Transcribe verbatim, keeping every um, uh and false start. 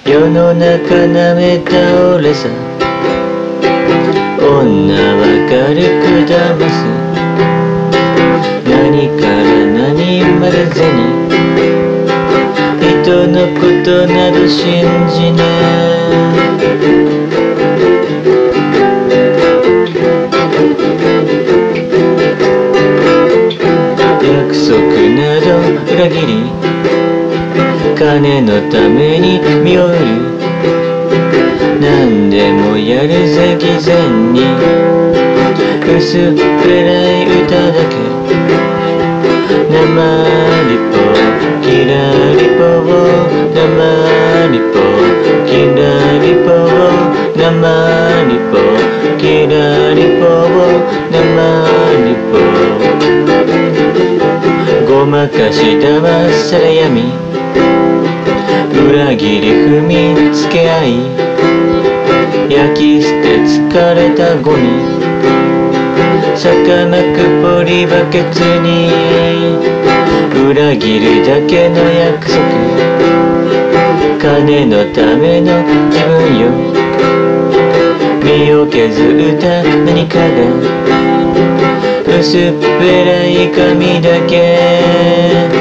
世の中なめ倒れさ、女は軽く騙す。何から何までぜに人のことなど信じない。約束など裏切り、金のために身を売る。何でもやるぜ偽善に、薄っぺらい歌だけ。生リポキラリポ生リポキラリポ生リポキラリポ生リポ。ごまかし騙され闇、裏切り踏みつけ合い、焼き捨て疲れたゴミ、儚くポリバケツに裏切るだけの約束。金のための自分よ、身を削った何かが薄っぺらい髪だけ。